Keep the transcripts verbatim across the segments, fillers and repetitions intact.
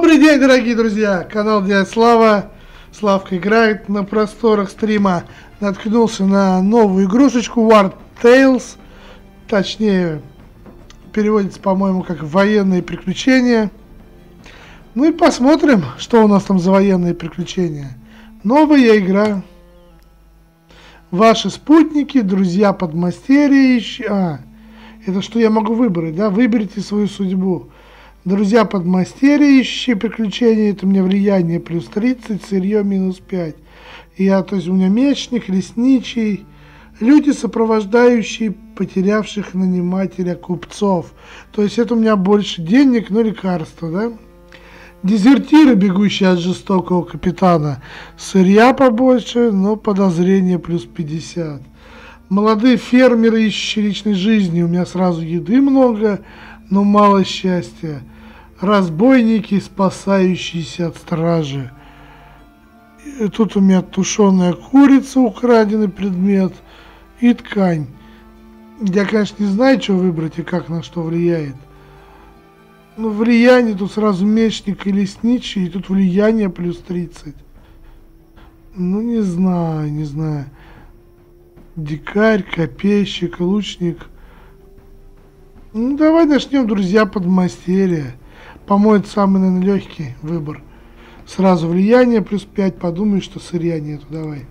Добрый день, дорогие друзья! Канал Дядя Слава. Славка играет. На просторах стрима наткнулся на новую игрушечку War Tales. Точнее, переводится, по-моему, как военные приключения. Ну и посмотрим, что у нас там за военные приключения. Новая игра. Ваши спутники, друзья подмастерья ищи... А, это что я могу выбрать, да? Выберите свою судьбу. Друзья подмастерья, ищущие приключения, это у меня влияние плюс тридцать, сырье минус пять. Я, то есть у меня мечник, лесничий, люди, сопровождающие потерявших нанимателя купцов. То есть это у меня больше денег, но лекарства, да? Дезертиры, бегущие от жестокого капитана, сырья побольше, но подозрение плюс пятьдесят. Молодые фермеры, ищущие личной жизни, у меня сразу еды много, но мало счастья. Разбойники, спасающиеся от стражи. И тут у меня тушеная курица, украденный предмет и ткань. Я, конечно, не знаю, что выбрать и как на что влияет. Но влияние тут сразу мечник и лесничий, и тут влияние плюс тридцать. Ну, не знаю, не знаю. Дикарь, копейщик, лучник. Ну, давай начнем, друзья подмастерья. По-моему, это самый, наверное, легкий выбор. Сразу влияние плюс пять, подумай, что сырья нету, давай.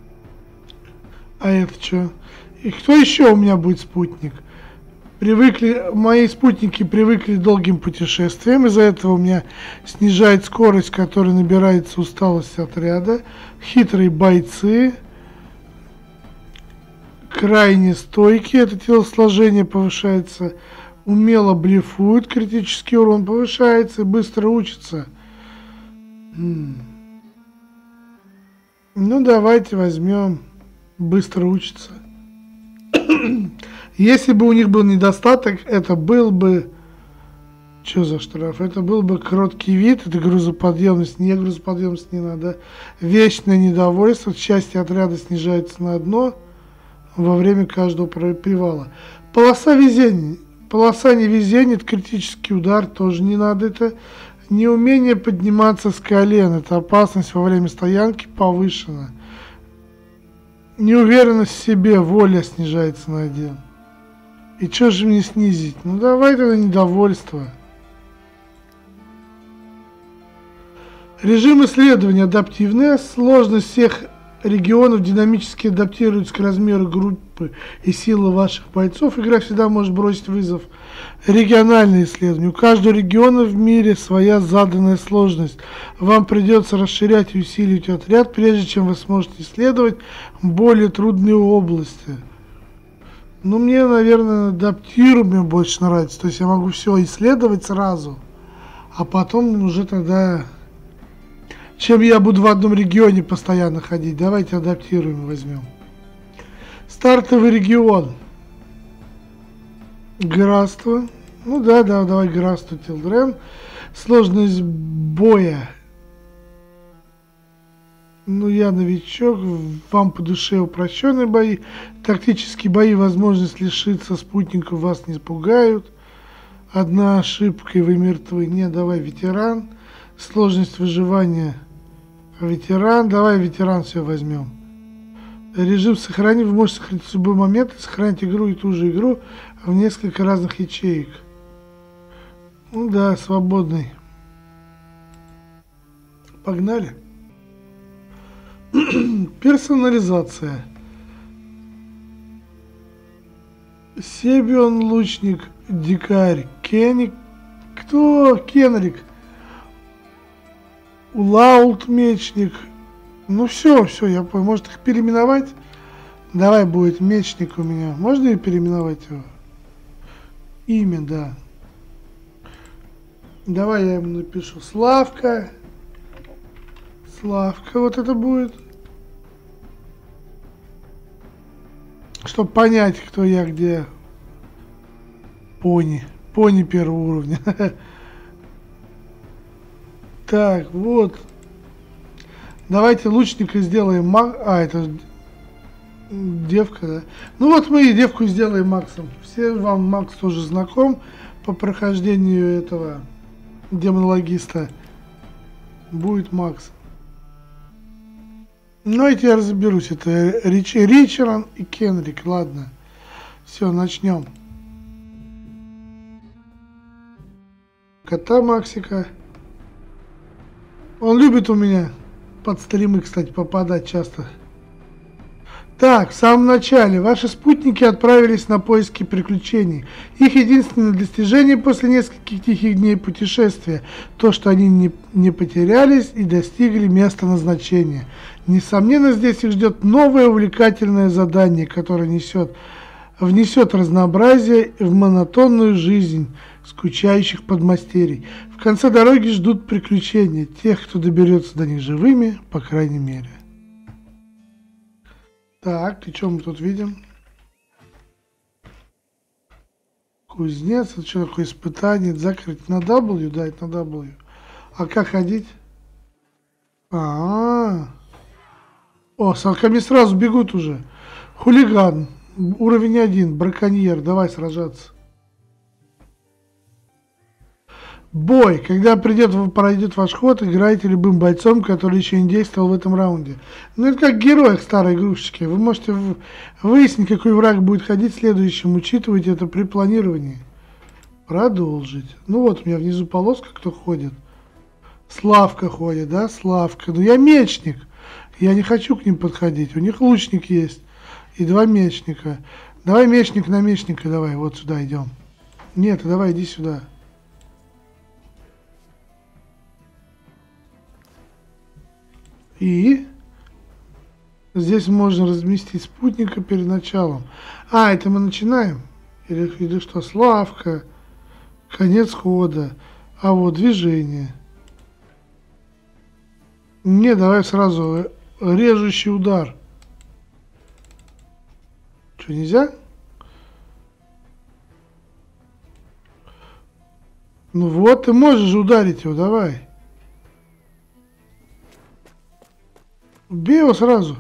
А это что? И кто еще у меня будет спутник? Привыкли, мои спутники привыкли к долгим путешествиям, из-за этого у меня снижает скорость, которая набирается усталость отряда. Хитрые бойцы. Крайне стойкие, это телосложение повышается. Умело блефуют, критический урон повышается и быстро учатся. М-м. Ну, давайте возьмем быстро учиться. Если бы у них был недостаток, это был бы... Что за штраф? Это был бы короткий вид, это грузоподъемность. Не, грузоподъемность не надо. Вечное недовольство, счастье отряда снижается на одно во время каждого привала. Полоса везения. Полоса невезения, это критический удар, тоже не надо это. Неумение подниматься с колен, это опасность во время стоянки повышена. Неуверенность в себе, воля снижается на один. И что же мне снизить? Ну давай тогда недовольство. Режим исследования адаптивная. Сложность всех регионов динамически адаптируется к размеру группы и силы ваших бойцов. Игра всегда может бросить вызов. Региональные исследования. У каждого региона в мире своя заданная сложность. Вам придется расширять и усиливать отряд, прежде чем вы сможете исследовать более трудные области. Ну, мне, наверное, адаптируемое больше нравится. То есть я могу все исследовать сразу, а потом уже тогда... Чем я буду в одном регионе постоянно ходить. Давайте адаптируем, возьмем. Стартовый регион. Графство. Ну да, да, давай графство Тилдрен. Сложность боя. Ну, я новичок. Вам по душе упрощенные бои. Тактические бои, возможность лишиться спутников вас не пугают. Одна ошибка и вы мертвы. Не, давай ветеран. Сложность выживания. Ветеран, давай ветеран все возьмем. Режим сохранить, вы можете сохранить в любой момент, сохранить игру и ту же игру в несколько разных ячеек. Ну да, свободный. Погнали. Персонализация. Себион, лучник, дикарь, Кеник. Кто? Кенрик. Улаут, мечник. Ну все, все, я понял. Может их переименовать? Давай будет мечник у меня. Можно и переименовать его? Имя, да. Давай я ему напишу Славка. Славка, вот это будет. Чтобы понять, кто я, где. Пони. Пони первого уровня. Так, вот. Давайте лучника сделаем маг... А, это девка, да? Ну вот мы и девку сделаем Максом. Все вам Макс тоже знаком по прохождению этого демонологиста. будет Макс. Ну, эти я разберусь. Это Рич, Ричард и Кенрик. Ладно. Все, начнем. Кота Максика. Он любит у меня под стримы, кстати, попадать часто. Так, в самом начале ваши спутники отправились на поиски приключений. Их единственное достижение после нескольких тихих дней путешествия – то, что они не, не потерялись и достигли места назначения. Несомненно, здесь их ждет новое увлекательное задание, которое несет, внесет разнообразие в монотонную жизнь скучающих подмастерий. В конце дороги ждут приключения тех, кто доберется до них живыми, по крайней мере. Так, и что мы тут видим? Кузнец, это что такое испытание? Закрыть на W? Да, это на W. А как ходить? А-а-а. О, ко сразу бегут уже. Хулиган. Уровень один. Браконьер. Давай сражаться. Бой. Когда придет, пройдет ваш ход, играйте любым бойцом, который еще не действовал в этом раунде. Ну, это как герой к старой игрушечке. Вы можете выяснить, какой враг будет ходить следующим. Учитывайте это при планировании. Продолжить. Ну, вот у меня внизу полоска, кто ходит. Славка ходит, да? Славка. Ну, я мечник. Я не хочу к ним подходить. У них лучник есть. И два мечника. Давай мечник на мечника, давай. Вот сюда идем. Нет, давай иди сюда. И здесь можно разместить спутника перед началом. А, это мы начинаем? Или, или что? Славка. Конец хода. А вот движение. Не, давай сразу режущий удар. Что, нельзя? Ну вот, ты можешь ударить его, давай. Бей его сразу.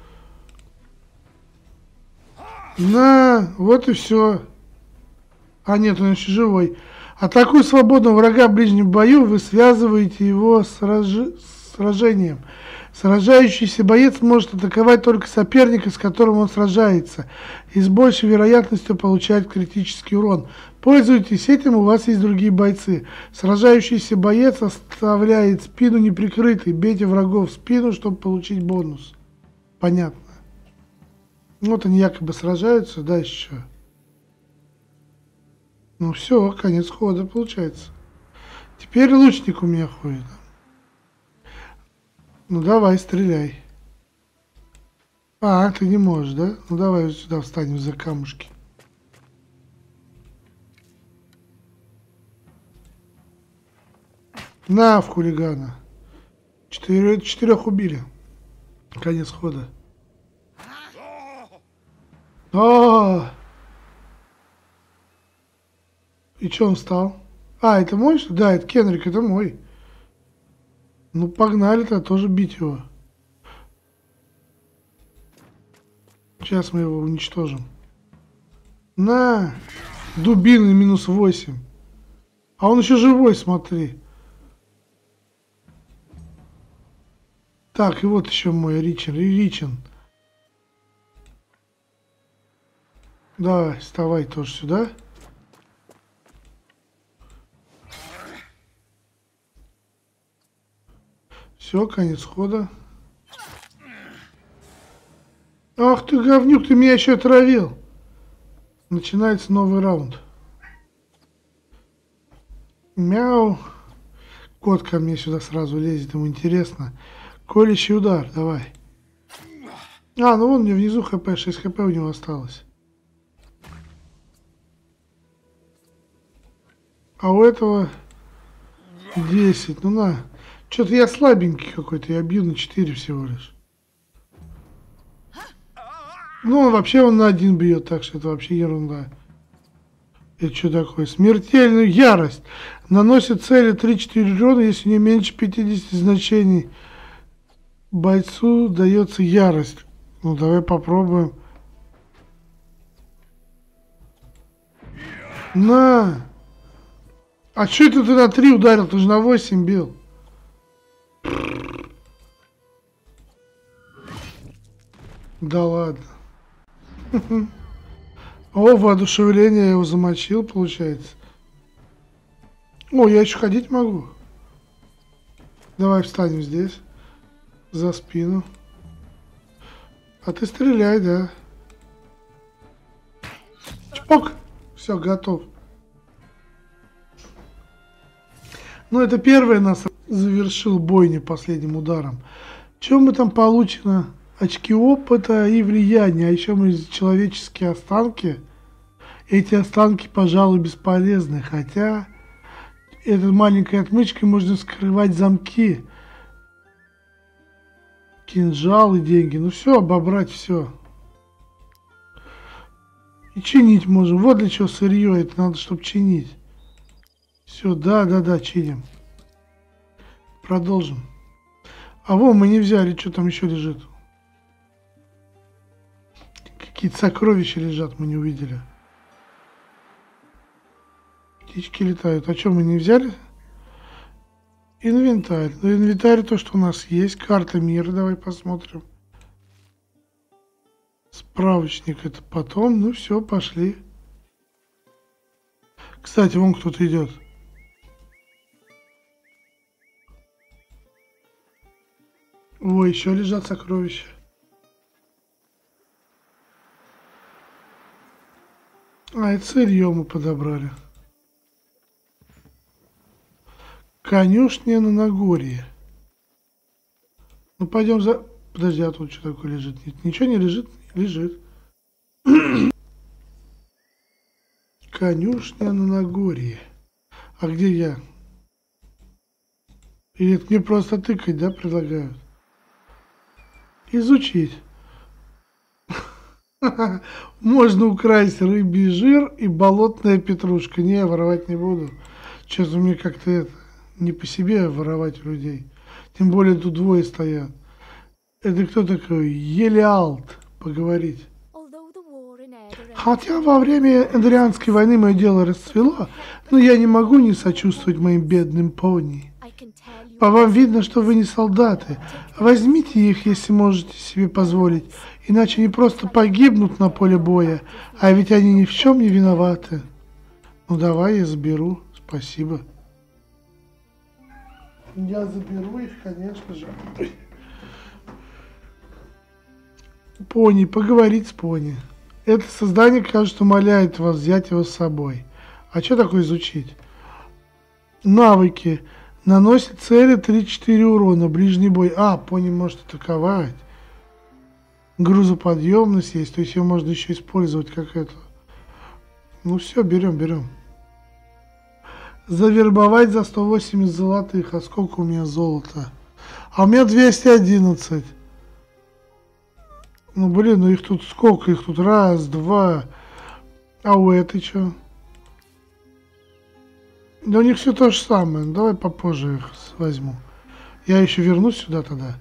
На, вот и все. А нет, он еще живой. Атакуя свободного врага в ближнем бою, вы связываете его с сраж... сражением. Сражающийся боец может атаковать только соперника, с которым он сражается, и с большей вероятностью получает критический урон. Пользуйтесь этим, у вас есть другие бойцы. Сражающийся боец оставляет спину неприкрытой. Бейте врагов в спину, чтобы получить бонус. Понятно. Вот они якобы сражаются, да, еще. Ну все, конец хода получается. Теперь лучник у меня ходит. Ну давай, стреляй. А, ты не можешь, да? Ну давай сюда встанем за камушки. На, в хулигана. Четыре, четырех убили. Конец хода. А, и что он встал? А, это мой? Да, это Кенрик, это мой. Ну, погнали-то тоже бить его. Сейчас мы его уничтожим. На! Дубины минус восемь. А он еще живой, смотри. Так, и вот еще мой Ричард. Ричен. Давай, вставай тоже сюда. Все, конец хода. Ах ты, говнюк, ты меня еще отравил. Начинается новый раунд. Мяу. Кот ко мне сюда сразу лезет, ему интересно. Колющий удар, давай. А, ну вон мне внизу хп, шесть хп у него осталось. А у этого десять, ну на. Что-то я слабенький какой-то, я бью на четыре всего лишь. Ну, вообще он на один бьет, так что это вообще ерунда. Это что такое? Смертельную ярость. Наносит цели три-четыре урона, если не меньше пятидесяти значений. Бойцу дается ярость. Ну, давай попробуем. На! А что это ты на три ударил? Ты же на восемь бил. Да ладно. О, воодушевление, я его замочил, получается. О, я еще ходить могу. Давай встанем здесь. За спину. А ты стреляй, да. Чпок. Все, готов. Ну, это первый нас завершил бойню последним ударом. Чем мы там получено? Очки опыта и влияния. А еще мы человеческие останки. Эти останки, пожалуй, бесполезны. Хотя этой маленькой отмычкой можно скрывать замки. Кинжал и деньги. Ну все, обобрать все. И чинить можем. Вот для чего сырье. Это надо, чтобы чинить. Все, да, да, да, чиним. Продолжим. А вон мы не взяли, что там еще лежит. Какие-то сокровища лежат, мы не увидели. Птички летают. А что мы не взяли? Инвентарь. Ну, инвентарь то, что у нас есть. Карта мира, давай посмотрим. Справочник это потом. Ну все, пошли. Кстати, вон кто-то идет. Ой, еще лежат сокровища. А, это сырье мы подобрали. Конюшня на Нагорье. Ну, пойдем за... Подожди, а тут что такое лежит? Нет, ничего не лежит? Лежит. Конюшня на Нагорье. А где я? Или это мне просто тыкать, да, предлагают? Изучить. Можно украсть рыбий жир и болотная петрушка. Не, я воровать не буду. Что-то мне как-то это не по себе воровать у людей. Тем более тут двое стоят. Это кто такой? Елиалт. Поговорить. Хотя во время Эндрианской войны мое дело расцвело, но я не могу не сочувствовать моим бедным пони. По вам видно, что вы не солдаты. Возьмите их, если можете себе позволить, иначе они просто погибнут на поле боя, а ведь они ни в чем не виноваты. Ну давай, я заберу. Спасибо. Я заберу их, конечно же. Пони, поговорить с пони. Это создание, кажется, умоляет вас взять его с собой. А что такое изучить? Навыки. Наносит цели три-четыре урона. Ближний бой. А, пони может атаковать. Грузоподъемность есть. То есть ее можно еще использовать как это. Ну все, берем, берем. Завербовать за сто восемьдесят золотых. А сколько у меня золота? А у меня двести одиннадцать. Ну блин, ну их тут сколько? Их тут раз, два. А у этой что? Да у них все то же самое. Давай попозже их возьму. Я еще вернусь сюда тогда.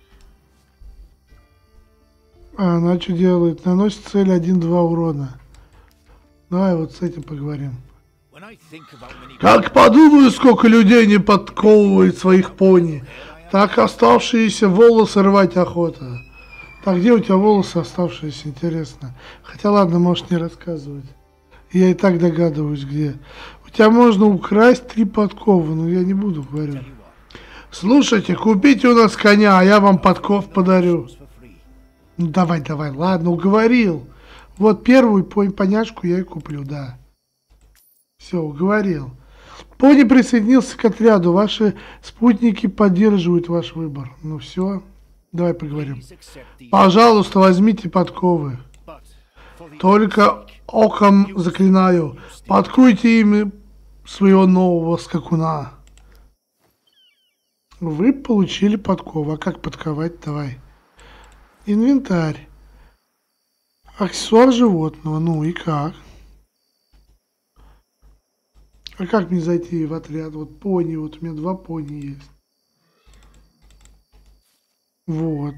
А, она что делает? Наносит цель один-два урона. Давай вот с этим поговорим. Как подумаю, сколько людей не подковывает своих пони, так оставшиеся волосы рвать охота. Так, где у тебя волосы оставшиеся, интересно? Хотя ладно, можешь не рассказывать. Я и так догадываюсь, где. У тебя можно украсть три подковы, но я не буду говорить. Слушайте, купите у нас коня, а я вам подков подарю. Ну давай, давай, ладно, уговорил. Вот первую поняшку я и куплю, да. Все, уговорил. Пони присоединился к отряду. Ваши спутники поддерживают ваш выбор. Ну все, давай поговорим. Пожалуйста, возьмите подковы. Только оком заклинаю. Подкуйте им своего нового скакуна. Вы получили подкову. А как подковать? Давай. Инвентарь. Аксессуар животного. Ну и как? А как мне зайти в отряд? Вот пони. Вот у меня два пони есть. Вот.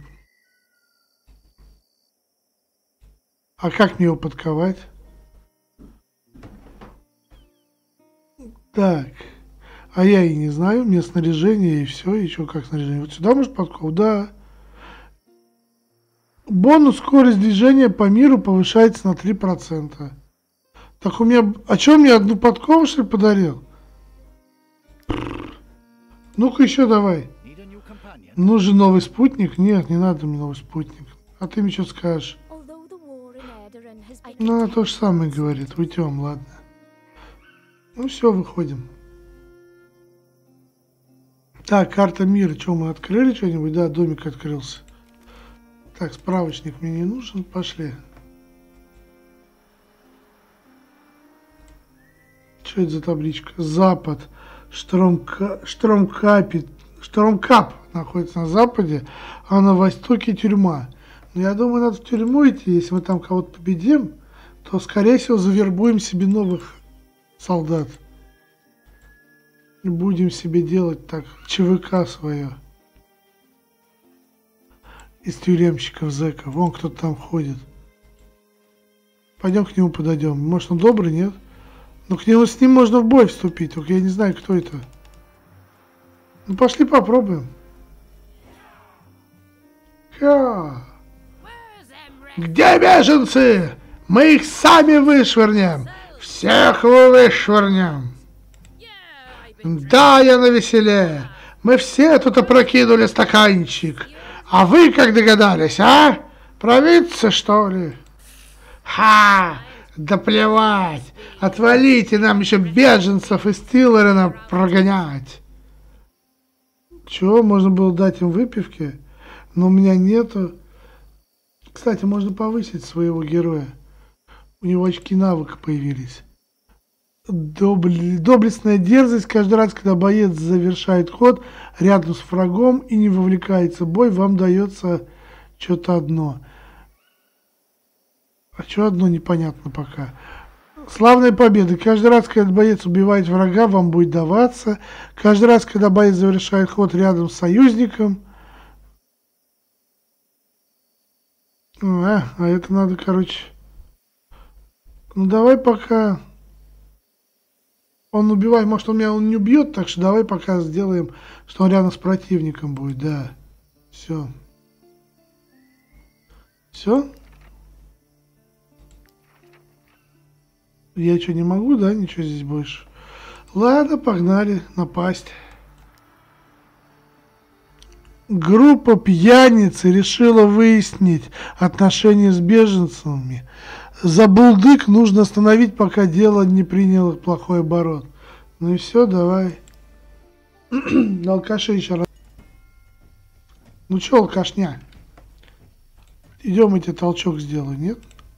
А как мне его подковать? Так. А я и не знаю, мне снаряжение и все, и что, как снаряжение. Вот сюда может подкову? Да. Бонус скорость движения по миру повышается на три процента. Так у меня... А что, мне одну подкову, что ли, подарил? Ну-ка еще давай. Нужен новый спутник? Нет, не надо мне новый спутник. А ты мне что скажешь? Ну, она то же самое говорит. Уйдем, ладно. Ну все, выходим. Так, карта мира. Что, мы открыли что-нибудь? Да, домик открылся. Так, справочник мне не нужен. Пошли. Что это за табличка? Запад. Штромка... Штромкапит. Штромкап находится на западе, а на востоке тюрьма. Но я думаю, надо в тюрьму идти. Если мы там кого-то победим, то, скорее всего, завербуем себе новых солдат. Будем себе делать так ЧВК свое. Из тюремщиков, зэков. Вон кто-то там ходит. Пойдем к нему подойдем. Может, он добрый, нет? Но к нему, с ним можно в бой вступить. Только я не знаю, кто это. Ну, пошли попробуем. Ха. Где беженцы? Мы их сами вышвырнем. Всех вышвырнем. Да, я навеселе. Мы все тут опрокинули стаканчик. А вы как догадались, а? Провидцы, что ли? Ха! Да плевать. Отвалите, нам еще беженцев из Тиллерена прогонять. Чего? Можно было дать им выпивки? Но у меня нету. Кстати, можно повысить своего героя. У него очки навыка появились. Добли... Доблестная дерзость. Каждый раз, когда боец завершает ход рядом с врагом и не вовлекается в бой, вам дается что-то одно. А что одно, непонятно пока. Славная победа. Каждый раз, когда боец убивает врага, вам будет даваться. Каждый раз, когда боец завершает ход рядом с союзником. А, а это надо, короче... Ну, давай пока... Он убивает, может, он меня он не убьет, так что давай пока сделаем, что он рядом с противником будет, да. Все. Все? Я что, не могу, да, ничего здесь больше? Ладно, погнали, напасть. Группа пьяниц решила выяснить отношения с беженцами. Забулдык нужно остановить, пока дело не приняло плохой оборот. Ну и все, давай. На алкаше еще раз. Ну че, алкашня? Идем, я тебе толчок сделаю, нет?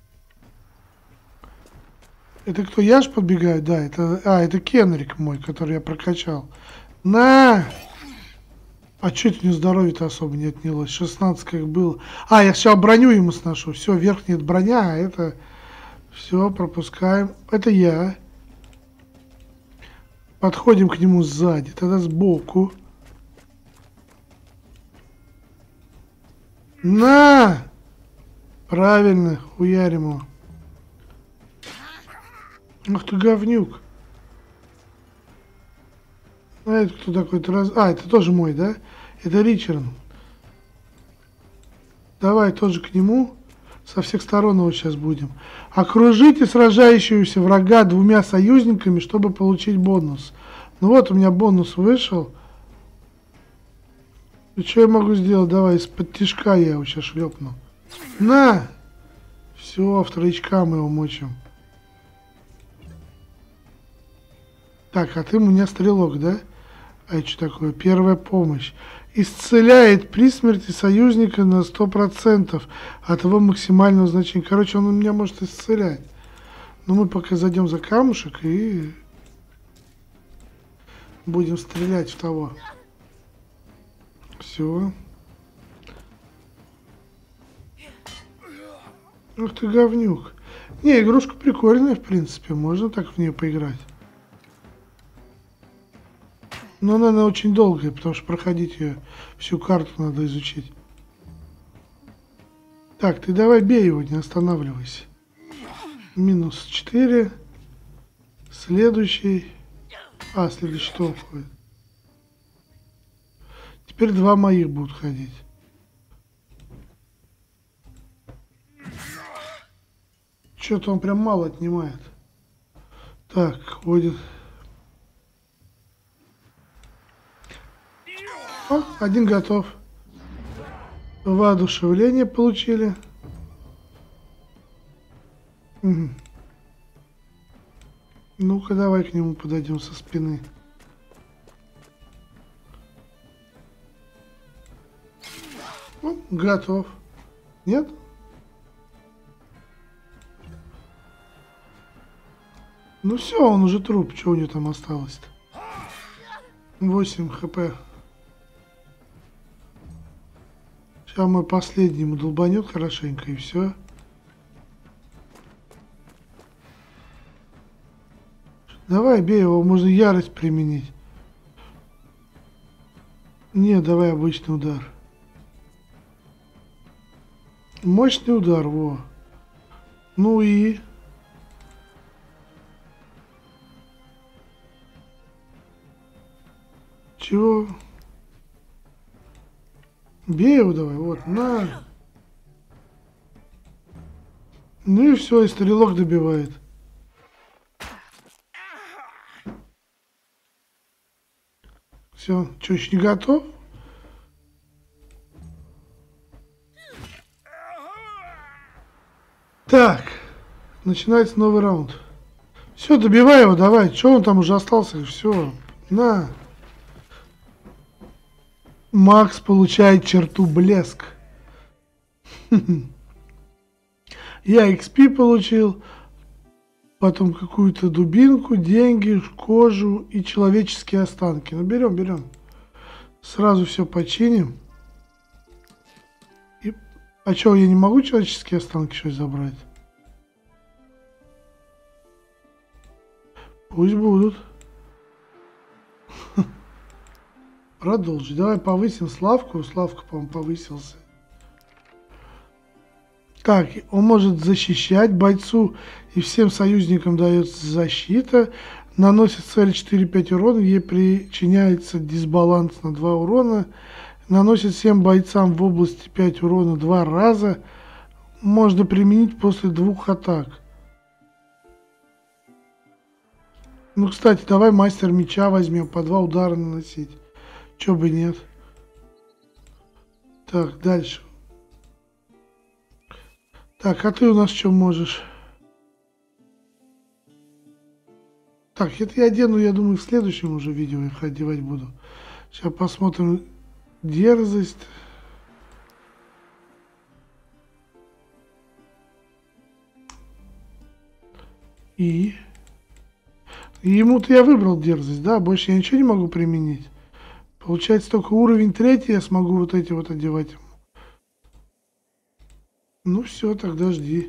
Это кто, я ж подбегаю? Да, это... А, это Кенрик мой, который я прокачал. На! А что это у него здоровья-то особо не отнялось? шестнадцать как было. А, я сейчас броню ему сношу. Все, верхняя броня, а это... Все, пропускаем. Это я. Подходим к нему сзади, тогда сбоку. На! Правильно, хуярим его. Ах ты говнюк. А это кто такой-то раз... А, это тоже мой, да? Это Ричард. Давай тоже к нему. Со всех сторон его сейчас будем. Окружите сражающегося врага двумя союзниками, чтобы получить бонус. Ну вот, у меня бонус вышел. И что я могу сделать? Давай, из-под тишка я его сейчас шлепну. На! Все, в троечка мы его мочим. Так, а ты у меня стрелок, да? А это что такое? Первая помощь. Исцеляет при смерти союзника на сто процентов от его максимального значения. Короче, он у меня может исцелять. Но мы пока зайдем за камушек и будем стрелять в того. Все. Ух ты, говнюк. Не, игрушка прикольная, в принципе. Можно так в нее поиграть. Но она, она очень долгая, потому что проходить ее, всю карту надо изучить. Так, ты давай бей его, не останавливайся. Минус четыре. Следующий. А, следующий том ходит. Теперь два моих будут ходить. Что-то он прям мало отнимает. Так, ходит. О, один готов. Воодушевление получили. Угу. Ну-ка, давай к нему подойдем со спины. Ну, готов. Нет? Ну все, он уже труп. Что у него там осталось-то? восемь хп. Сейчас мой последний ему долбанет хорошенько и все. Давай, бей его, можно ярость применить. Не, давай обычный удар. Мощный удар, во. Ну и... Чего? Бей его давай, вот, на. Ну и все, и стрелок добивает. Все, что, еще не готов? Так, начинается новый раунд. Все, добивай его, давай. Че он там уже остался? Все, на. Макс получает черту блеск. Я икс пи получил. Потом какую-то дубинку, деньги, кожу и человеческие останки. Ну, берем, берем. Сразу все починим. И... А что, я не могу человеческие останки что-то забрать? Пусть будут. Продолжить. Давай повысим Славку. Славка, по-моему, повысился. Так, он может защищать бойцу и всем союзникам дается защита. Наносит цель четыре-пять урона. Ей причиняется дисбаланс на два урона. Наносит всем бойцам в области пять урона два раза. Можно применить после двух атак. Ну, кстати, давай мастер меча возьмем. По два удара наносить. Чё бы нет. Так, дальше. Так, а ты у нас что можешь? Так, это я одену, я думаю, в следующем уже видео их одевать буду. Сейчас посмотрим. Дерзость. И... Ему-то я выбрал дерзость, да? Больше я ничего не могу применить. Получается, только уровень третий я смогу вот эти вот одевать ему. Ну все, тогда жди.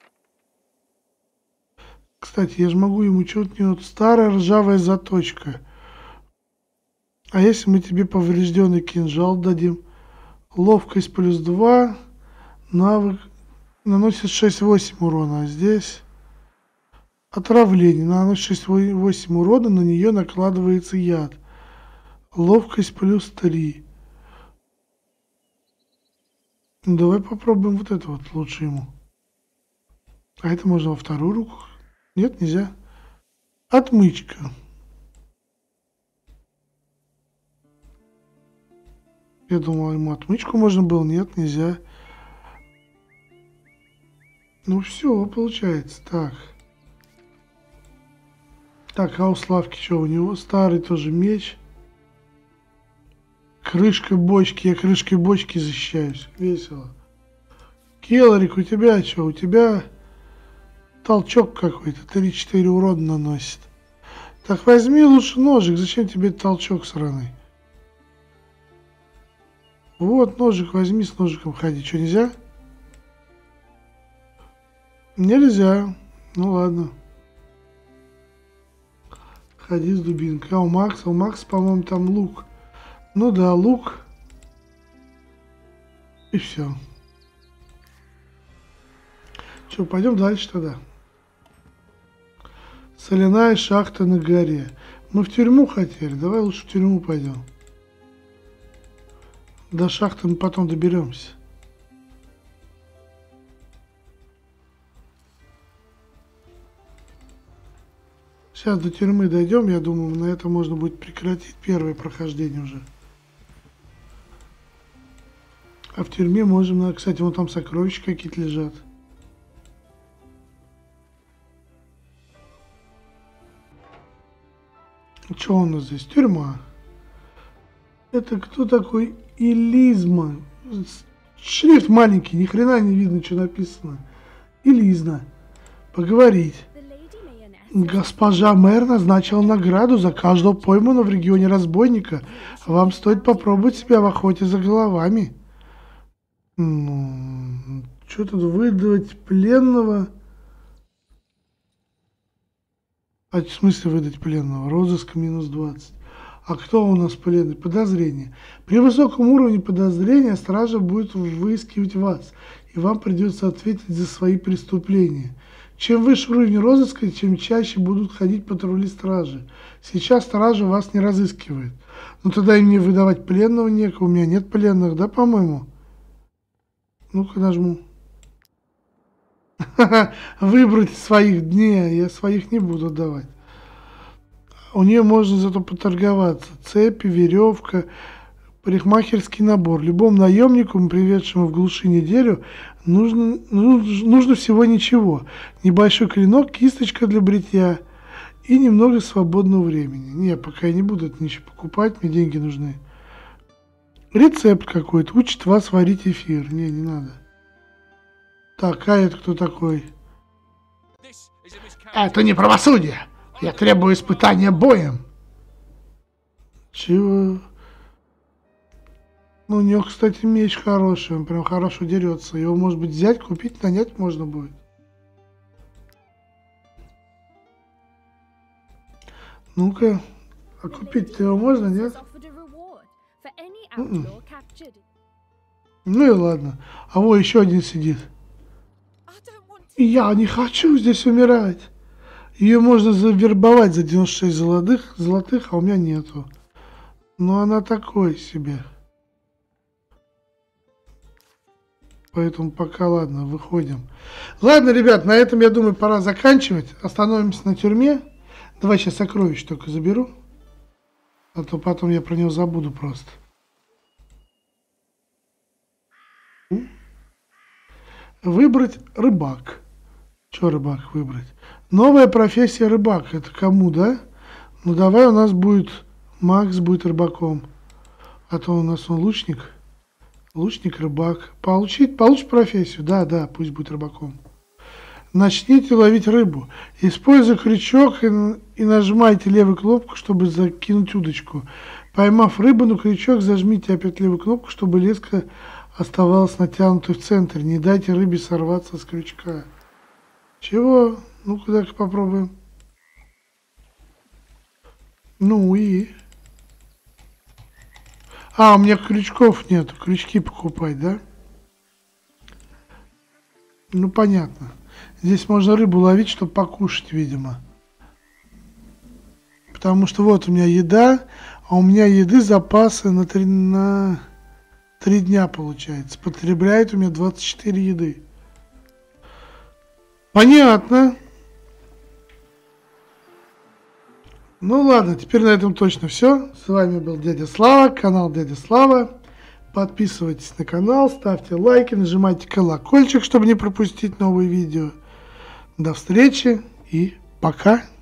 Кстати, я же могу ему что-то... Вот старая ржавая заточка. А если мы тебе поврежденный кинжал дадим? Ловкость плюс два. Навык. Наносит шесть-восемь урона. А здесь... Отравление. Наносит шесть-восемь урона. На нее накладывается яд. Ловкость плюс три. Ну, давай попробуем вот это вот лучше ему. А это можно во вторую руку? Нет, нельзя. Отмычка. Я думал, ему отмычку можно было. Нет, нельзя. Ну все, получается. Так. Так, а у Славки что? У него старый тоже меч. Крышка бочки. Я крышкой бочки защищаюсь. Весело. Келларик, у тебя что? У тебя толчок какой-то. три-четыре урона наносит. Так возьми лучше ножик. Зачем тебе толчок сраный? Вот ножик возьми, с ножиком ходи. Что, нельзя? Нельзя. Ну ладно. Ходи с дубинкой. А у Макса? У Макса, по-моему, там лук. Ну да, лук. И все. Что, пойдем дальше тогда. Соляная шахта на горе. Мы в тюрьму хотели, давай лучше в тюрьму пойдем. До шахты мы потом доберемся. Сейчас до тюрьмы дойдем, я думаю, на это можно будет прекратить первое прохождение уже. А в тюрьме можем, кстати, вон там сокровища какие-то лежат. Что у нас здесь? Тюрьма. Это кто такой? Илизма. Шрифт маленький, ни хрена не видно, что написано. Илизна. Поговорить. Госпожа мэр назначила награду за каждого пойманного в регионе разбойника. Вам стоит попробовать себя в охоте за головами. Ну, что тут выдавать пленного? А в смысле выдать пленного? Розыск минус двадцать. А кто у нас пленный? Подозрение. При высоком уровне подозрения стража будет выискивать вас, и вам придется ответить за свои преступления. Чем выше уровень розыска, тем чаще будут ходить патрули стражи. Сейчас стража вас не разыскивает. Ну тогда и мне выдавать пленного некого. У меня нет пленных, да, по-моему? Ну-ка нажму. Выбрать своих дней. Я своих не буду давать. У нее можно зато поторговаться. Цепи, веревка, парикмахерский набор. Любому наемнику, приведшему в глуши неделю, нужно, нужно, нужно всего ничего. Небольшой клинок, кисточка для бритья и немного свободного времени. Не, пока я не буду это ничего покупать, мне деньги нужны. Рецепт какой-то. Учит вас варить эфир. Не, не надо. Так, а это кто такой? Это не правосудие. Я требую испытания боем. Чего? Ну, у него, кстати, меч хороший. Он прям хорошо дерется. Его, может быть, взять, купить, нанять можно будет. Ну-ка. А купить-то его можно, нет? Mm-mm. Ну и ладно. А вот еще один сидит. Я не хочу здесь умирать. Ее можно завербовать за девяносто шесть золотых, золотых, а у меня нету. Но она такой себе. Поэтому пока ладно, выходим. Ладно, ребят, на этом, я думаю, пора заканчивать. Остановимся на тюрьме. Давай сейчас сокровищ только заберу. А то потом я про него забуду просто. Выбрать рыбак. Что рыбак выбрать? Новая профессия рыбак. Это кому, да? Ну давай у нас будет... Макс будет рыбаком. А то у нас он лучник. Лучник, рыбак. Получить, получит профессию. Да, да, пусть будет рыбаком. Начните ловить рыбу. Используя крючок и, и нажимайте левую кнопку, чтобы закинуть удочку. Поймав рыбу на крючок, зажмите опять левую кнопку, чтобы леска оставалась натянутой в центре. Не дайте рыбе сорваться с крючка. Чего? Ну-ка, так попробуем. Ну и... А, у меня крючков нету. Крючки покупать, да? Ну, понятно. Здесь можно рыбу ловить, чтобы покушать, видимо. Потому что вот у меня еда, а у меня еды запасы на три, на три дня, получается. Потребляет у меня двадцать четыре еды. Понятно. Ну ладно, теперь на этом точно все. С вами был Дядя Слава, канал Дядя Слава. Подписывайтесь на канал, ставьте лайки, нажимайте колокольчик, чтобы не пропустить новые видео. До встречи и пока.